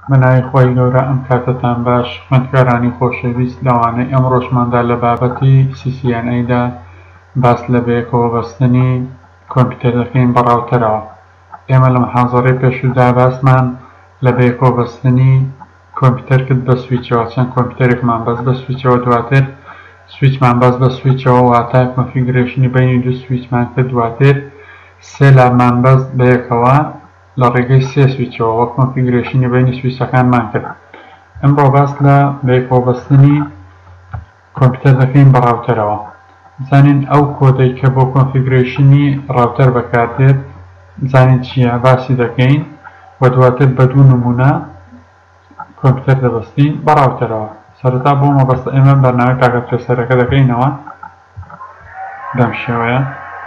بەناوی خۆی گەورە ئەم کاتتان باش خوێندکارانی خۆشەویست لەوانەی ئەم ڕۆژماندا لە بابەتی CCNA-دا باس لە بەیەکەوە بەستنی کۆمپیوتەر دەکەین بە ڕاوتەرەوە. ئێمە لە محازەڕەی پێشوودا باسمان لە بەیەکەوە بەستنی کۆمپیوتەر کرد بە سویچەوە، چەند کۆمپیوتەرێکمان بەست بە سویچەوە، دواتر سویچمان بەست بە سویچەوە واتە کۆنفیگرێشنی بینی دوو سویچمان کرد، دواتر سێ لاممان بەست بەیەکەوە لە ڕێگەی سێ سویچەوە وەک کۆنفیگرێشنی بینی سویچەکانمان کرد. ئەمڕۆ باس لە بەیەکەوە بەستنی کۆمپیوتەر دەکەین بە ڕاوتەرەوە. بزانین ئەو کۆدەی کە بۆ کۆنفیگرێشنی ڕاوتەر بەکاردێت بزانین چییە، باسی دەکەین و دواتر بە دوو نمونە کۆمپیوتەر دەبەستین بە ڕاوتەرەوە. سەرەتا بۆ مەبەستە ئێمە بەرنامەی پاکەتپێسەرەکە دەکەینەوە بەم شێوەیە.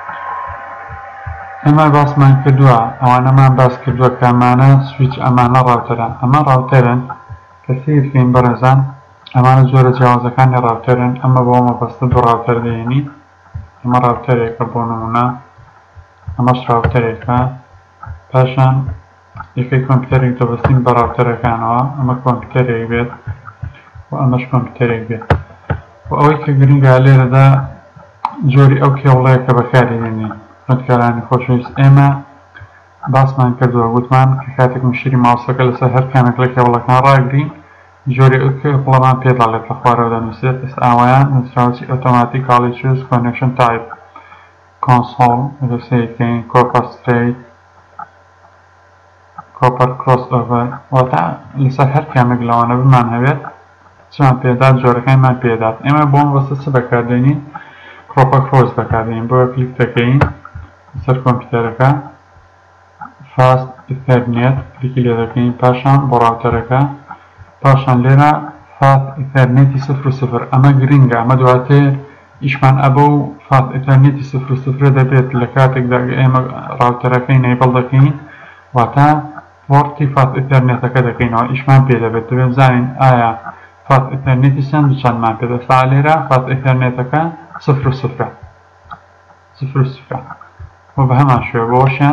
ئەمە باسمان کردووە، ئەوانەمان باس کردووە کامانە سویچ ئەمانە ڕاوتەرە، ئەمە ڕاوتەرن کە سیرکەین بەڕێزان، ئەمانە زۆرە جیاوازەکانی ڕاوتەرن. ئەمە بۆ مەبەستە دوو ڕاوتەر دێنی، ئەمە ڕاوتەرێکە بۆ نمونە، ئەمەش ڕاوتەرێکە، پاشان یەکەی کۆمپیوتەرێک دەبەستین بە ڕاوتەرەکانەوە، ئەمە کۆمپیوتەرێک بێت و ئەمەش کۆمپیوتەرێک بێت. و ئەوەی کە گرنگە لێرەدا جۆری ئەو کێوڵەیە کە بەکاردێنین. خوێندکارانی خۆشەویست، ئێمە باسمان کردووە، گوتمان کە کاتێک مشتری ماوسەکە لەسەر هەر کامێک لە کێوڵەکان ڕاگرین جۆری ئەو کێوڵەمان پێداڵێت لە خوارەوە دەنووسێت. ئێستا ئەوەیان نووسراوی ئۆتۆماتیکالی چوز کۆنێکشن تایپ کۆنسۆڵ لەسەرکەین کۆپەر ستریت کۆپەر کرۆس ئۆڤەر، واتە لەسەر هەر کامێک لەوانە بمان هەوێت چمان پێدات جۆرەکانمان پێدات. ئێمە بۆ مەبەستە چ بەکاردێنین؟ کۆپەر کرۆس بەکاردێنین. بۆ کلیک دەکەین سەر کۆمپیوتەرەکە، فاست ئیتەرنێت کلیکی لێ دەکەین، پاشان بۆ ڕاوتەرەکە، پاشان لێرە فاست ئیتەرنێتی 0 ئەمە گرنگە، ئەمە دواتر ئیشمان ئەبە و فاست ئیتەرنێتی 0 دەبێت لە کاتێکدا ئێمە ڕاوتەرەکەی نەیبڵ دەکەین، واتە پۆرتی فاست ئیتەرنێتەکە دەکەینەوە، ئیشمان پێ دەبێت. دەبێت بزانین ئایا فاست ئیتەرنێتی چەند و چەندمان پێ دەستا. لێرە فاست ئیتەرنێتەکە 0 و بە هەمان شوێ بۆشیان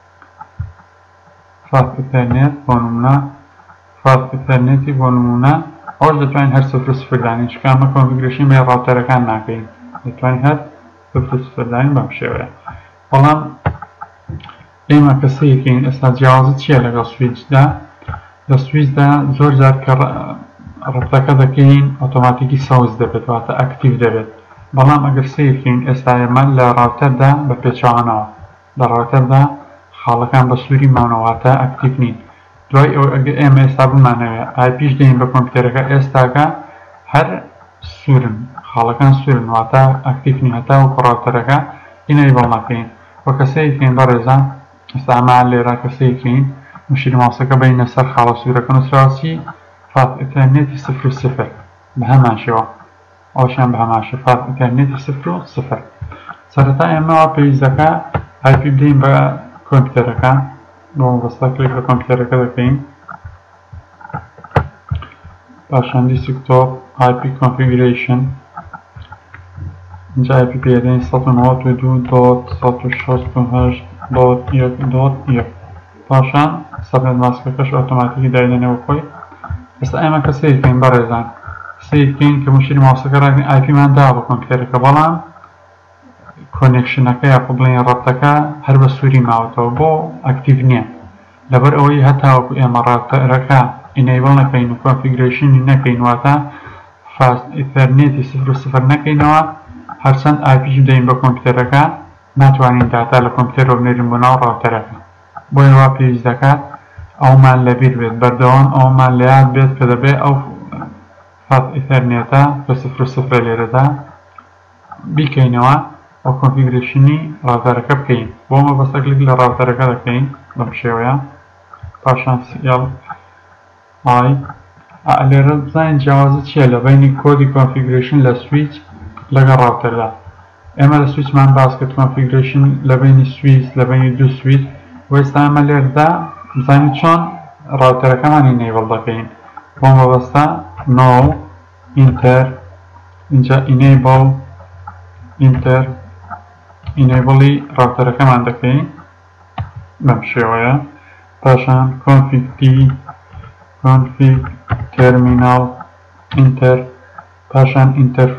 فاست ئیتەرنێت بۆ نمونە، فاست ئیتەرنێتی بۆ نمونە ئەوش دەتوانین هەر 0 دانین، چونکە ئەمە کۆنفیگرێشن بە ڕاوتەرەکان ناکەین، دەتوانین هەر 0 دانین بەم شێوەیە. بەڵام ئێمە کە سیرکەین ئێستا جیاوازی چییە لەگەڵ سویچدا؟ لە سویچدا زۆر جار کە ڕەتەکە دەکەین ئۆتۆماتیکی سەوز دەبێت، واتە ئەکتیڤ دەبێت. بەڵام ئەگەر سیرکەین ئێستا ئێمە لە ڕاوتەردا بە پێچەوانەوە لە ڕاوتەردا خاڵەکان بە سووری ماونەواتە ئەکتیڤ نین. دوای ئەو ئەگەر ئێمە ئێستا بمانەوێت ئایپیش دەین بە کۆمپیوتەرەکە، ئێستاکە هەر سوورن، خاڵەکان سوورن، واتە ئەکتیڤ نین هەتا وەکو ڕاوتەرەکە ئینەیبڵ ناکەین. وە کە سیرکەین بەڕێزان، ئێستا ئەمان لێرە کە سیرکەین مشتری ماوسەکە بینە سەر خاڵە سوورەکە نووسراوی فاست ئیتەرنێتی 0 بە هەمان شێوە، ئەوشیان بە هەمان شێوە فاست ئیتەرنێتی 0. سەرەتا ئێمەوە پێویستەکە ئایپی بدەین بە کۆمپیوتەرەکە، بۆ مەبەستە کلیک لە کۆمپیوتەرەکە دەکەین، پاشان دیسکتۆپ ئایپی کۆنفیگرێشن، اینجا ئایپی پێدەین 192.168.1.1 پاشان سەبنێت ماسکەکەش ئۆتۆماتیکی دایدەنێەوە خۆی. ئێستا ئێمە کە سیرکەین بەڕێزان، سیرکەین کە مشتری ماوسەکە ڕاگرین ئایپیمان دا بە کۆمپیوتەرەکە، بەڵام کۆنێکشنەکە یا بڵێن ڕەتەکە هەر بە سووری ماوەتەوە بۆ ئەکتیڤ نییە، لەبەر ئەوەی هەتاوەکو ئێمە ڕاوتەرەکە ئینەیبڵ نەکەین و کۆنفیگرێشنی نەکەین، واتە فاست ئیتەرنێتی 0 نەکەینەوە، هەرچەند ئایپیش بدەین بە کۆمپیوتەرەکە ناتوانین داتا لە کۆمپیوتەرەوە بنێرین بۆ ناو ڕاوتەرەکە. بۆیە وا پێویست دەکات ئەومان لەبیر بێت، بەردەوام ئەومان لە یاد بێت کە دەبێت ئەو فاست ئیتەرنێتە بە 0 لێرەدا بیکەینەوە و کۆنفیگرێشنی ڕاوتەرەکە بکەین. بۆ مەبەستە کلیک لە ڕاوتەرەکە دەکەین بەم شێوەیە، پاشان سیڵ ئای لێرە بزانین جیاوازی چییە لە بینی کۆدی کۆنفیگرێشن لە سویچ لەگەڵ ڕاوتەردا. ئێمە لە سویچمان باس کرد کۆنفیگرێشن لە بینی سویچ لە بینی دوو سویچ، و ئێستا ئەمە لێرەدا بزانین چۆن ڕاوتەرەکەمان ئینەیبڵ دەکەین. بۆ مەبەستە نۆ ئینتەر، اینجا ئینەیبڵ ئینتەر، ئینەیبڵی ڕاوتەرەکەمان دەکەین بەم شێوەیە، پاشان کۆنفیگ پی config terminal enter پاشان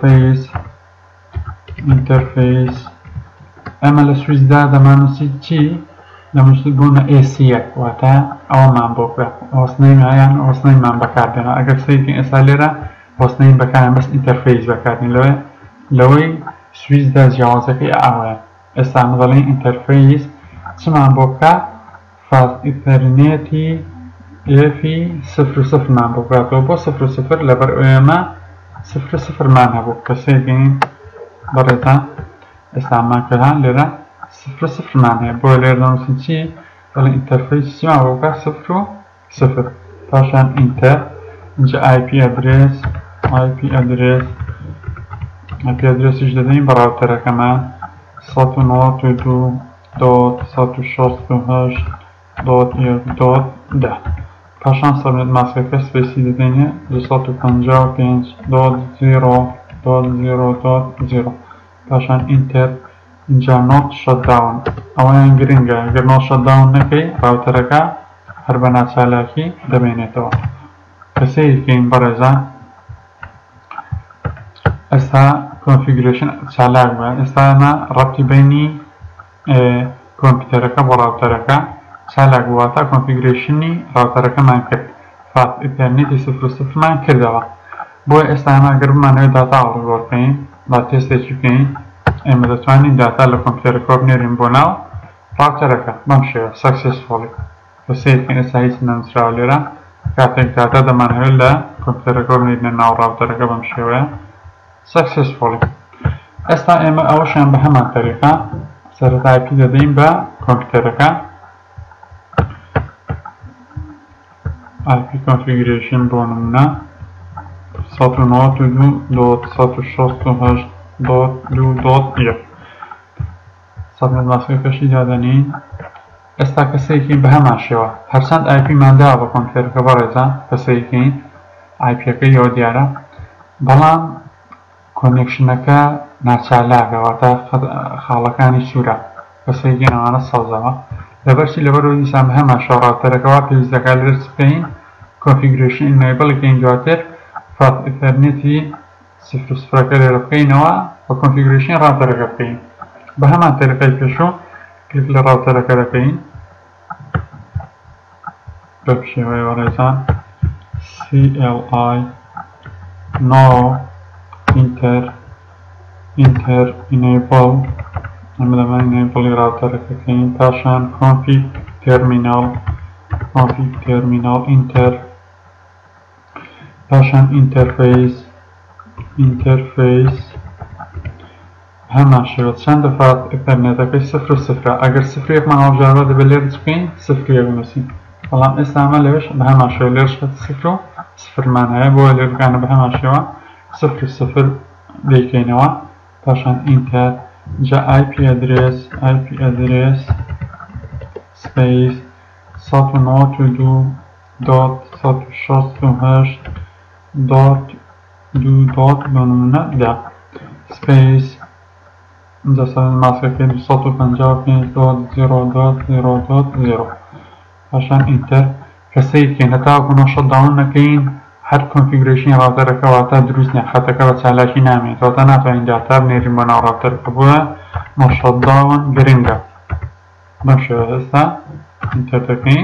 interface ئەمە لە سویچدا دەمانووسی چی دەمووست بوونە AC-ەک واتە ئەوەمان بۆ بکات هۆستنەیان هۆستنەیمان بەکاردێنەوە ئەگەر سەیرکەین ئێستا لێرە هۆستنەی بەکارێن بەس ئینتەرفەیس بەکارێن لەوەی سویچدا جیاوازەکەی ئاوەیە ئێستا دەڵێن ئینتەرفەیس چمان بۆ بکات فاست ئیتەرنێتی ئێفی 00 مان بۆ بکاتەوە بۆ 00 لەبەر ئێمە 00 مان هەبوو کە سەیرکەین بەڕێزان ئێستامان کەها لێرە 00 مان هەیە بۆ لێرە دەنووسین چی دەڵێن ئینتەرفەیس چمان بۆ بکات 0 پاشان ئینتەر اینجا IP ئەدرێسیش دەدەین بە ڕاوتەرەکەمان 192.168.1.10 پاشان سەبنێت ماسکەکە سپێسی دەدەینێ 255.0.0.0 پاشان ئینتەر اینجا نۆت شەتداون ئەوەیان گرنگە ئەگەر نۆت شەتداون نەکەی ڕاوتەرەکە هەر بە ناچالاکی دەبێنێتەوە کە سەیرکەین بەڕێزان ئێستا کۆنفیگریشن چالاک بە ئێستا ئەمە ڕەبتی بینی کۆمپیوتەرەکە بۆ ڕاوتەرەکە چالاک واتە کۆنفیگریشنی ڕاوتەرەکەمان کرد فاست ئیتەرنێتی 00 مان کردەوە بۆیە ئێستا ئەمە ئەگەر بمانەوێت داتا ئاڵوگۆڕ بکەین با تێستێکی بکەین ئێمە دەتوانین داتا لە کۆمپیوتەرەکە بنێرین بۆ ناو ڕاوتەرەکە بەم شێوە سەکسسفۆلی بە سەیرکەین ئێستا هیچ نەنووسراوە لێرە کاتێک داتا دەمانەوێت لە کۆمپیوتەرەکە بنێرینە ناو ڕاوتەرەکە بەم شێوەیە سەکسسفۆلی ئێستا ئێمە ئەوەشیان بە هەمان تەریقە سەرەتا IP دەدەین بە کۆمپیوتەرەکە IP configuration بۆ نمونە 192.168.2.1 سەبنێت ماسکەکەشی دادەنین ئێستا کەسێکین بە هەمان شێوە هەرچەند IP مانداوە بە کۆمپیوتەرەکە بەڕێزان کەسێکین IP-ەکە یەوە دیارە بەڵام کۆنێکشنەکە ناچالاکە واتە خاڵەکانی سوورە کەسێکین ئەوانە سەوزەوە لەبەرچی لەبەرەوەی دیسان بە هەمان شێوە ڕاوتەرەکەەوە پێویست دەکات لێرە چ بکەین کۆنفیگریشن ئینێبڵەکەین دواتر فاست ئیتەرنێتی 00ەکە لێرە بکەینەوە بە کۆنفیگریشن ڕاوتەرەکە بکەین بە هەمان تەریقەی پێشوو کلیک لە ڕاوتەرەکە دەکەین بە شێوەیە وەڕێزان CLI no enter enable ئەمە دەمان enableی ڕاوتەرەکەکەین پاشان config terminal enter پاشان interface هەمان شێوە چەند دەفات ئینتەرنێتەکەی 00 ئەگەر 0 هەڵبژاردە دەبێت لێرە بکەین 0 بنووسین بەڵام ئێستا ئەمە لەوێش بە هەمان شێوە لێرەش 0 مان هەیە بۆ لێر بکانە بە هەمان شێوە 00 دەیکەینەوە پاشان ئینتەر جا IP address space 192.168.2.10 space اینجا سەبنێت ماسکەکەی 255.0.0.0 پاشان ئینتەر کە سەیرکەین هەتاوەکو نۆت شەتداون نەکەین هەر کۆنفیگریشنی ڕاوتەرەکە واتە دروست نیە خەتەکە بە چالاکی نامێت واتە ناتوانین داتا بنێرین بۆ ناو ڕاوتەرەکە بووە نۆت شەتداون گرنگە بەم شێوە ئێستا ئینتەر دەکەین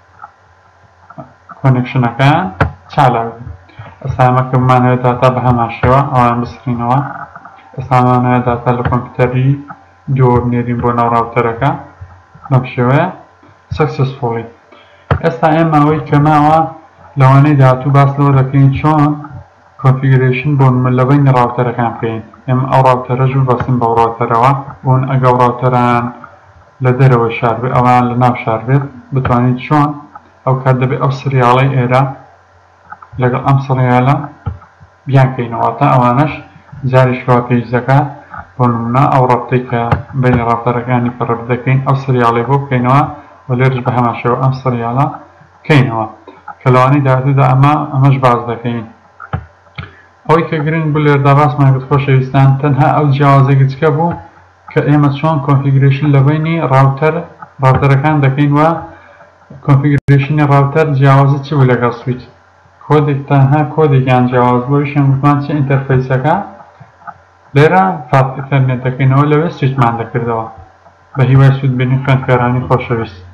کۆنێکشنەکان چالاک ئێستا ئەمە کە بمانەوێت داتا بە هەمان شێوە ئەوان بسکرینەوە ئێستا مانەوێت داتا لە کۆمپیوتەری دووە بنێرین بۆ ناو ڕاوتەرەکە بەم شێوەیە سەکسسفۆلی ئێستا ئێمە ئەوەی کەماوە لەوانەی داهاتوو باس لەوە دەکەین چۆن کۆنفیگریشن بۆ لە بین ڕاوتەرەکان بکەین ئێمە ئەو ڕاوتەرەش ببەستین بەو ڕاوتەرەوە بۆن ئەگەڵ ڕاوتەران لە دەرەوە شار بێت ئەوان لە ناو شار بێت بتوانین چۆن ئەو کات دەبێت ئەو سریاڵەی ئێرە لەگەڵ ئەم سریالە بیانکەینەوەتە ئەوانەش جاریشەوە پێویست دەکات بۆ نمونە ئەو ڕەبتەی کە بین ڕاوتەرەکانی پەڕ دەکەین ئەو سریاڵی بۆ بکەینەوە و لێرش بە هەمان شێوە ئەم سریاڵە بکەینەوە کە لەوانەی داهاتوودا ئەمەش باز دەکەین ئەوەی کە گرنگ بوو لێردا باسمان کرد خۆشەویستان تەنها ئەو جیاوازە گچکە بوو کە ئێمە چۆن کۆنفیگریشن لە بینی ڕاوتەرەکان دەکەین و کۆنفیگریشنی ڕاوتەر جیاوازی چی بوو لەگەڵ سویچ کۆدێک تەنها کۆدێکیان جیاواز بۆیشیان گوتمان چ ئینتەرفەیسەکە لێرە فاست ئیتەرنێت دەکەینەوە لەوێ سویچمان دەکردەوە بە هیوای سوودبینی خوێندکارانی خۆشەویست